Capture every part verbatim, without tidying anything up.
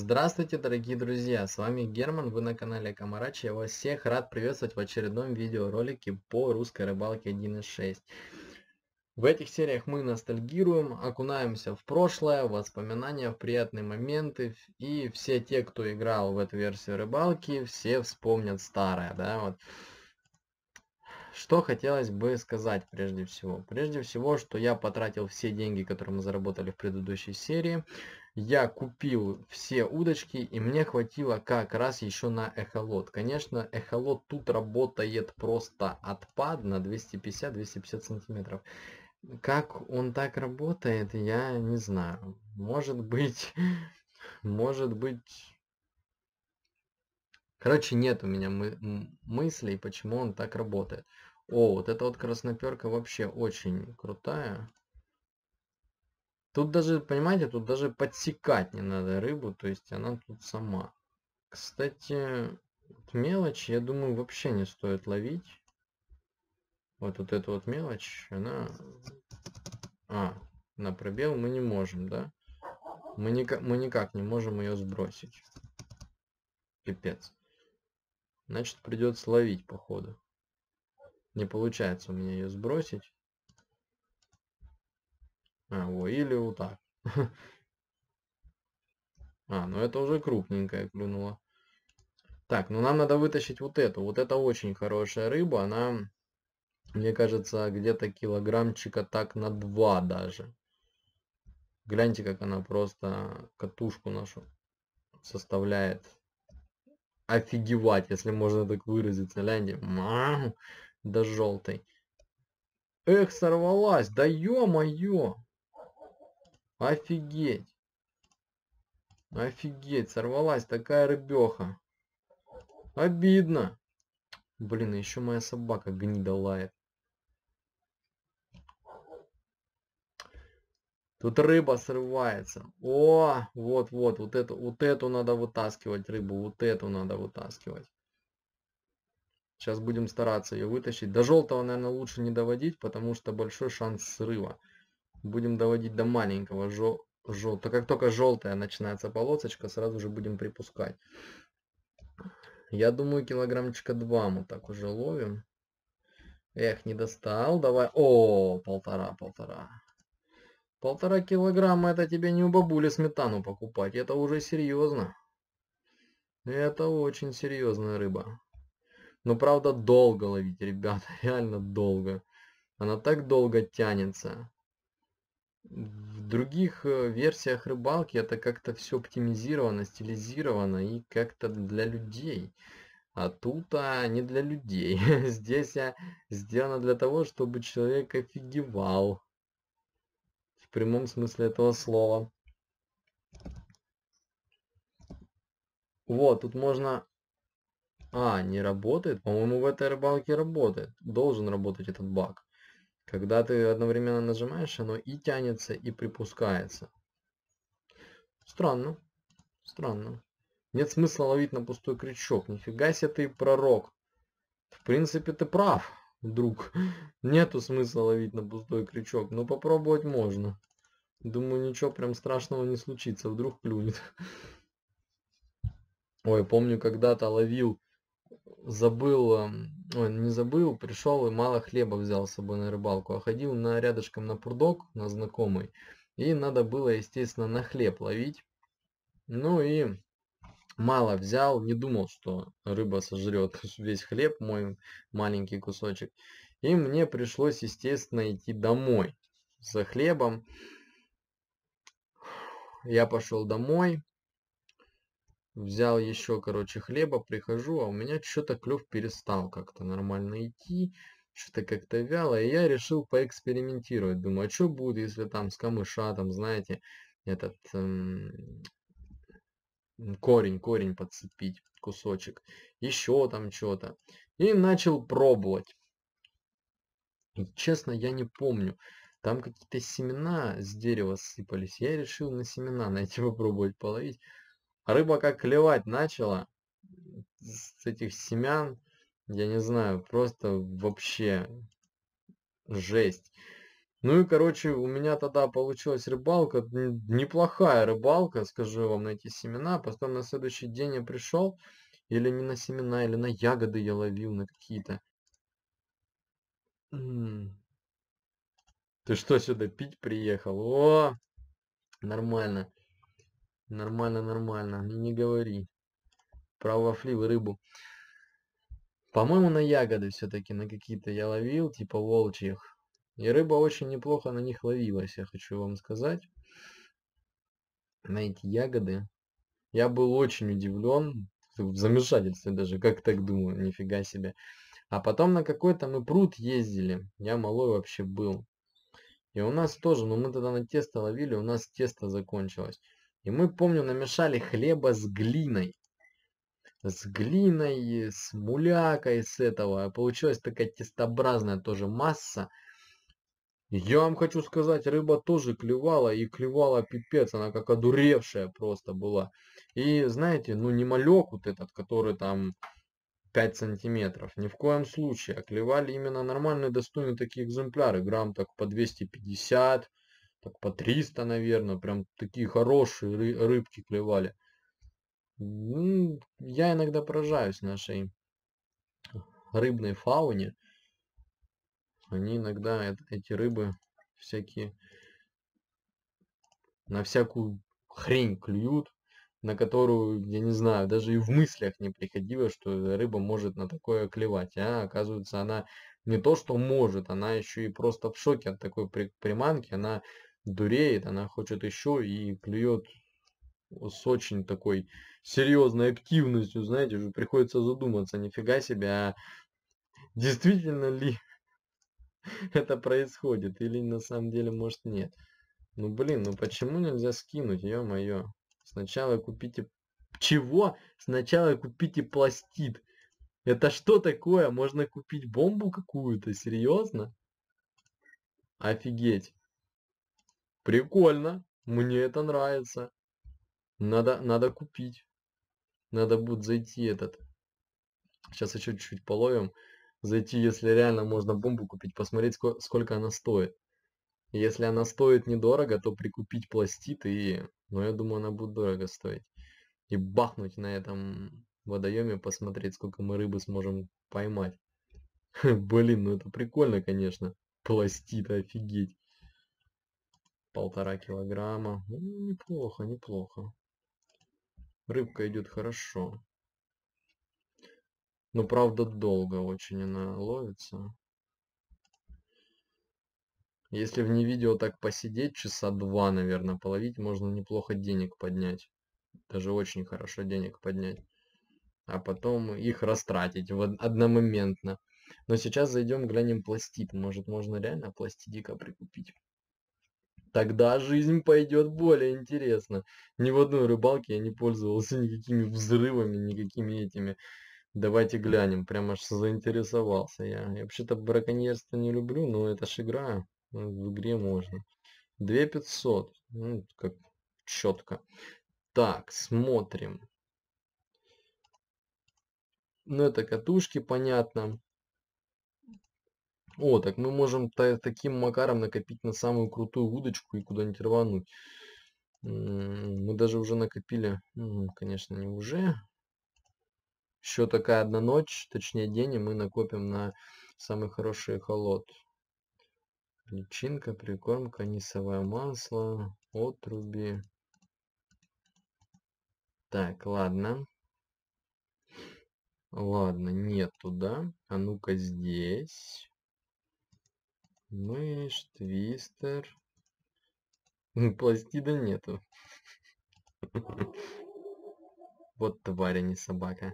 Здравствуйте, дорогие друзья! С вами Герман, вы на канале Комарачи. Я вас всех рад приветствовать в очередном видеоролике по русской рыбалке один и шесть. В этих сериях мы ностальгируем, окунаемся в прошлое, в воспоминания, в приятные моменты. И все те, кто играл в эту версию рыбалки, все вспомнят старое, да, вот. Что хотелось бы сказать прежде всего? Прежде всего, что я потратил все деньги, которые мы заработали в предыдущей серии. Я купил все удочки, и мне хватило как раз еще на эхолот. Конечно, эхолот тут работает просто отпад на двести пятьдесят — двести пятьдесят сантиметров. Как он так работает, я не знаю. Может быть, может быть... Короче, нет у меня мы мыслей, почему он так работает. О, вот эта вот красноперка вообще очень крутая. Тут даже, понимаете, тут даже подсекать не надо рыбу, то есть она тут сама. Кстати, вот мелочь, я думаю, вообще не стоит ловить. Вот, вот эту вот мелочь, она... А, на пробел мы не можем, да? Мы никак, мы никак не можем ее сбросить. Пипец. Значит, придется ловить, походу. Не получается у меня ее сбросить. А, во, или вот так. А, ну это уже крупненькая клюнула. Так, ну нам надо вытащить вот эту. Вот это очень хорошая рыба. Она, мне кажется, где-то килограммчика так на два даже. Гляньте, как она просто катушку нашу составляет. Офигевать, если можно так выразиться. Гляньте. Мау, да желтый. Эх, сорвалась. Да ё-моё. Офигеть. Офигеть, сорвалась такая рыбеха. Обидно. Блин, еще моя собака гнида лает. Тут рыба срывается. О, вот-вот, вот эту, вот эту надо вытаскивать рыбу, вот эту надо вытаскивать. Сейчас будем стараться ее вытащить. До желтого, наверное, лучше не доводить, потому что большой шанс срыва. Будем доводить до маленького жел... желтого. Как только желтая начинается полосочка, сразу же будем припускать. Я думаю, килограммчика два мы так уже ловим. Эх, не достал. Давай. О, полтора, полтора. Полтора килограмма — это тебе не у бабули сметану покупать. Это уже серьезно. Это очень серьезная рыба. Но правда долго ловить, ребята. Реально долго. Она так долго тянется. В других версиях рыбалки это как-то все оптимизировано, стилизировано и как-то для людей. А тут а, не для людей. Здесь а, сделано для того, чтобы человек офигевал. В прямом смысле этого слова. Вот, тут можно... А, не работает? По-моему, в этой рыбалке работает. Должен работать этот баг. Когда ты одновременно нажимаешь, оно и тянется, и припускается. Странно. Странно. Нет смысла ловить на пустой крючок. Нифига себе ты пророк. В принципе, ты прав, друг. Нету смысла ловить на пустой крючок. Но попробовать можно. Думаю, ничего прям страшного не случится. Вдруг клюнет. Ой, помню, когда-то ловил, забыл, ой, не забыл, пришел и мало хлеба взял с собой на рыбалку, а ходил на рядышком на прудок, на знакомый, и надо было, естественно, на хлеб ловить. Ну и мало взял, не думал, что рыба сожрет весь хлеб, мой маленький кусочек. И мне пришлось, естественно, идти домой за хлебом. Я пошел домой. Взял еще, короче, хлеба, прихожу, а у меня что-то клев перестал как-то нормально идти, что-то как-то вяло, и я решил поэкспериментировать. Думаю, а что будет, если там с камыша, там, знаете, этот эм, корень, корень подцепить, кусочек, еще там что-то. И начал пробовать. И, честно, я не помню. Там какие-то семена с дерева сыпались. Я решил на семена найти, попробовать половить. А рыба как клевать начала с этих семян, я не знаю, просто вообще жесть. Ну и, короче, у меня тогда получилась рыбалка, н- неплохая рыбалка, скажу вам, на эти семена. Потом на следующий день я пришел, или не на семена, или на ягоды я ловил, на какие-то. М, Ты что сюда пить приехал? О, нормально, нормально, нормально, и не говори. Про вафлив и рыбу. По-моему, на ягоды все-таки, на какие-то я ловил, типа волчьих. И рыба очень неплохо на них ловилась, я хочу вам сказать. На эти ягоды. Я был очень удивлен, в замешательстве даже, как так думаю, нифига себе. А потом на какой-то мы пруд ездили, я малой вообще был. И у нас тоже, ну мы тогда на тесто ловили, у нас тесто закончилось. И мы, помню, намешали хлеба с глиной. С глиной, с мулякой, с этого. Получилась такая тестообразная тоже масса. Я вам хочу сказать, рыба тоже клевала, и клевала пипец, она как одуревшая просто была. И знаете, ну не малек вот этот, который там пять сантиметров, ни в коем случае, а клевали именно нормальные достойные такие экземпляры, грамм так по двести пятьдесят, так по триста, наверное, прям такие хорошие ры- рыбки клевали. Ну, я иногда поражаюсь нашей рыбной фауне, они иногда, эт- эти рыбы всякие, на всякую хрень клюют, на которую, я не знаю, даже и в мыслях не приходило, что рыба может на такое клевать. А оказывается, она не то что может, она еще и просто в шоке от такой при- приманки, она дуреет, она хочет еще и клюет с очень такой серьезной активностью, знаете, уже приходится задуматься, нифига себе, а действительно ли это происходит или на самом деле может нет. Ну блин, ну почему нельзя скинуть, ё-моё? Сначала купите... Чего? Сначала купите пластид. Это что такое? Можно купить бомбу какую-то? Серьезно? Офигеть. Прикольно. Мне это нравится. Надо, надо купить. Надо будет зайти этот. Сейчас еще чуть-чуть половим. Зайти, если реально можно бомбу купить, посмотреть, ско- сколько она стоит. Если она стоит недорого, то прикупить пластид и... Ну, я думаю, она будет дорого стоить. И бахнуть на этом водоеме, посмотреть, сколько мы рыбы сможем поймать. Блин, ну это прикольно, конечно. Пластид, офигеть. Полтора килограмма. Ну, неплохо, неплохо. Рыбка идет хорошо. Но правда долго очень она ловится. Если в не видео так посидеть, часа два, наверное, половить, можно неплохо денег поднять. Даже очень хорошо денег поднять. А потом их растратить в од- одномоментно. Но сейчас зайдем, глянем пластид. Может, можно реально пластидика прикупить. Тогда жизнь пойдет более интересно. Ни в одной рыбалке я не пользовался никакими взрывами, никакими этими. Давайте глянем. Прям аж заинтересовался я. Я вообще-то браконьерство не люблю, но это ж игра. Ну, в игре можно. две тысячи пятьсот. Ну, как четко. Так, смотрим. Ну, это катушки, понятно. О, так мы можем та- таким макаром накопить на самую крутую удочку и куда-нибудь рвануть. М, Мы даже уже накопили, м, конечно, не уже. Еще такая одна ночь, точнее день, и мы накопим на самый хороший эхолот. Личинка, прикормка, нисовое масло, отруби. Так, ладно. Ладно, нету, да? А ну-ка здесь. Мышь, твистер. Пластида нету. Вот тварь, а не собака.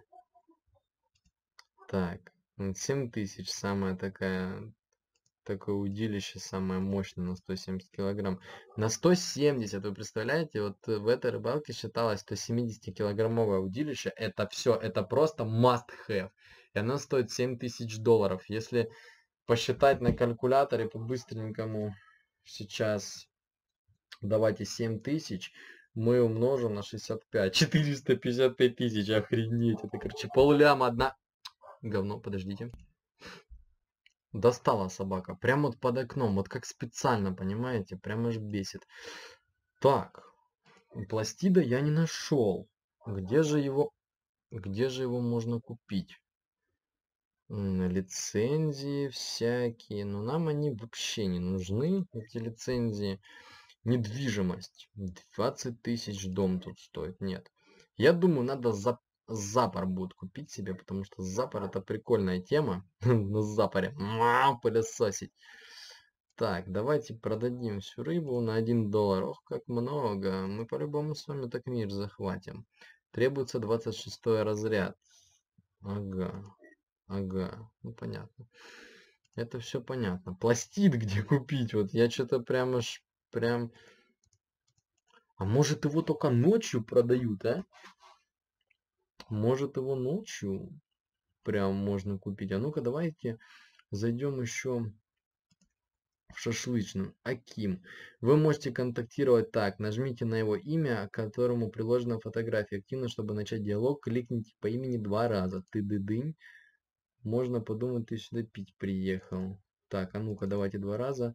Так, м, семь тысяч самая такая, такое удилище, самое мощное на сто семьдесят килограмм. На сто семьдесят, вы представляете, вот э, в этой рыбалке считалось сто семидесятикилограммовое удилище. Это все, это просто must have. И оно стоит семь тысяч долларов. Если посчитать на калькуляторе по-быстренькому, сейчас давайте семь тысяч, мы умножим на шестьдесят пять. четыреста пятьдесят пять тысяч, охренеть. Это, короче, полляма одна... Говно, подождите. Достала собака. Прямо вот под окном. Вот как специально, понимаете? Прямо аж бесит. Так. Пластида я не нашел. Где же его... Где же его можно купить? М, Лицензии всякие. Но нам они вообще не нужны, эти лицензии. Недвижимость. двадцать тысяч дом тут стоит. Нет. Я думаю, надо за... запор будет купить себе, потому что запор это прикольная тема. На запоре. Мау, пылесосить. Так, давайте продадим всю рыбу на один доллар. Ох, как много. Мы по-любому с вами так мир захватим. Требуется двадцать шестой разряд. Ага. Ага. Ну понятно. Это все понятно. Пластид где купить? Вот я что-то прям аж прям... А может его только ночью продают, а? Может его ночью прям можно купить. А ну-ка давайте зайдем еще в шашлычную. Аким. Вы можете контактировать так. Нажмите на его имя, к которому приложена фотография. Активно, чтобы начать диалог, кликните по имени два раза. Ты дыдынь. Можно подумать, ты сюда пить приехал. Так, а ну-ка давайте два раза.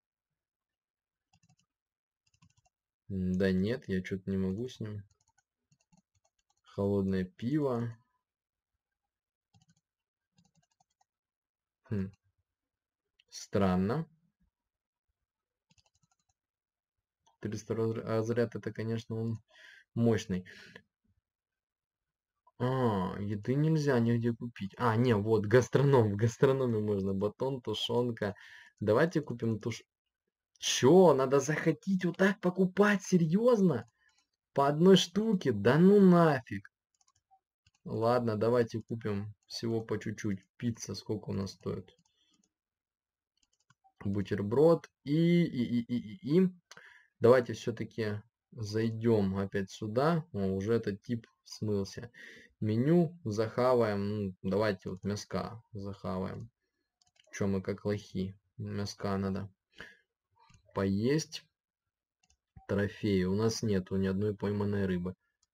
Да нет, я что-то не могу с ним. Холодное пиво. Хм. Странно. триста разряд, это, конечно, он мощный. А, еды нельзя нигде купить. А, не, вот, гастроном. В гастрономе можно батон, тушенка. Давайте купим туш... Чё, надо захотеть вот так покупать? Серьезно? По одной штуке? Да ну нафиг. Ладно, давайте купим всего по чуть-чуть. Пицца сколько у нас стоит? Бутерброд и, и, и, и, и, и. Давайте все-таки зайдем опять сюда. О, уже этот тип смылся. Меню захаваем. Ну, давайте вот мяска захаваем. Че мы как лохи? Мяска надо поесть. Трофеи. У нас нету ни одной пойманной рыбы.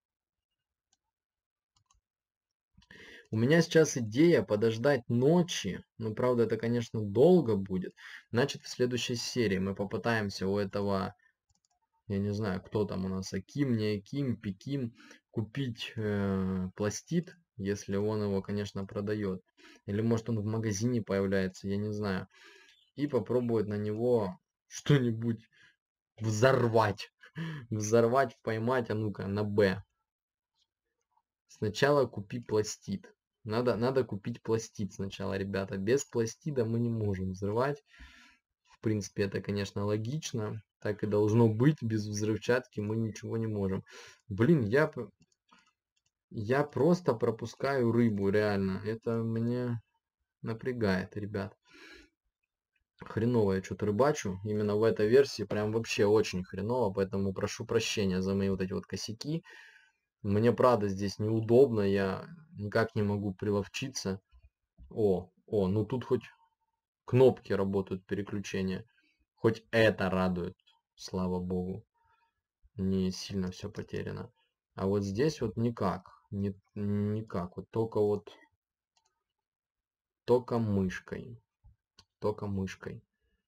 У меня сейчас идея подождать ночи. Ну, правда, это, конечно, долго будет. Значит, в следующей серии мы попытаемся у этого, я не знаю, кто там у нас, Аким, не Аким, Пеким, купить э, пластид, если он его, конечно, продает. Или может он в магазине появляется, я не знаю. И попробовать на него что-нибудь взорвать. Взорвать, поймать, а ну-ка, на Б. Сначала купи пластид. Надо, надо купить пластид сначала, ребята. Без пластида мы не можем взрывать. В принципе, это, конечно, логично. Так и должно быть. Без взрывчатки мы ничего не можем. Блин, я, я просто пропускаю рыбу, реально. Это мне напрягает, ребят. Хреново я что-то рыбачу. Именно в этой версии прям вообще очень хреново. Поэтому прошу прощения за мои вот эти вот косяки. Мне, правда, здесь неудобно, я никак не могу приловчиться. О, о, ну тут хоть кнопки работают переключения. Хоть это радует, слава богу. Не сильно все потеряно. А вот здесь вот никак. Не, никак. Вот только вот... Только мышкой. Только мышкой.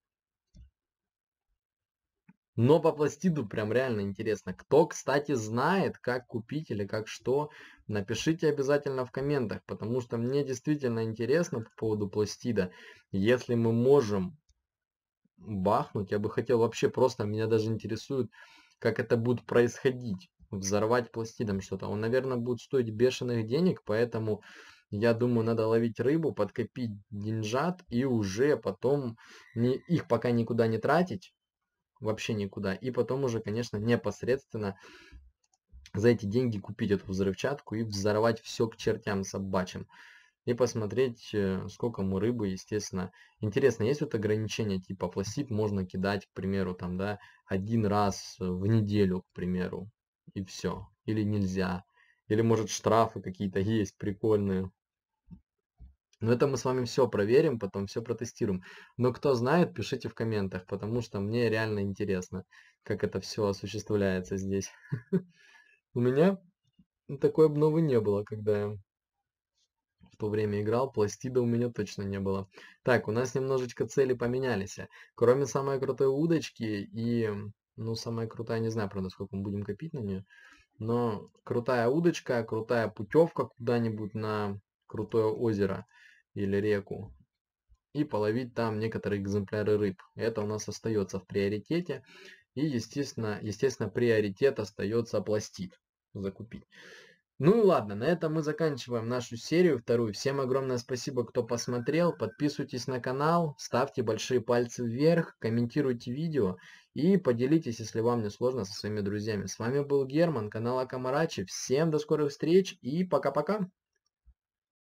Но по пластиду прям реально интересно. Кто, кстати, знает, как купить или как что, напишите обязательно в комментах, потому что мне действительно интересно по поводу пластида. Если мы можем бахнуть, я бы хотел вообще просто, меня даже интересует, как это будет происходить. Взорвать пластидом что-то. Он, наверное, будет стоить бешеных денег, поэтому я думаю, надо ловить рыбу, подкопить деньжат и уже потом не, их пока никуда не тратить. Вообще никуда. И потом уже, конечно, непосредственно за эти деньги купить эту взрывчатку и взорвать все к чертям собачьим. И посмотреть, сколько мы рыбы, естественно. Интересно, есть вот ограничения, типа пластид можно кидать, к примеру, там, да, один раз в неделю, к примеру, и все. Или нельзя. Или, может, штрафы какие-то есть прикольные. Но это мы с вами все проверим, потом все протестируем. Но кто знает, пишите в комментах, потому что мне реально интересно, как это все осуществляется здесь. У меня такой обновы не было, когда я то время играл, пластида у меня точно не было. Так, у нас немножечко цели поменялись. Кроме самой крутой удочки и, ну, самая крутая, не знаю, правда, сколько мы будем копить на нее, но крутая удочка, крутая путевка куда-нибудь на крутое озеро или реку и половить там некоторые экземпляры рыб. Это у нас остается в приоритете. И, естественно, естественно, приоритет остается пластид закупить. Ну и ладно, на этом мы заканчиваем нашу серию вторую. Всем огромное спасибо, кто посмотрел. Подписывайтесь на канал, ставьте большие пальцы вверх, комментируйте видео и поделитесь, если вам не сложно, со своими друзьями. С вами был Герман, канал Акамарачи. Всем до скорых встреч и пока-пока.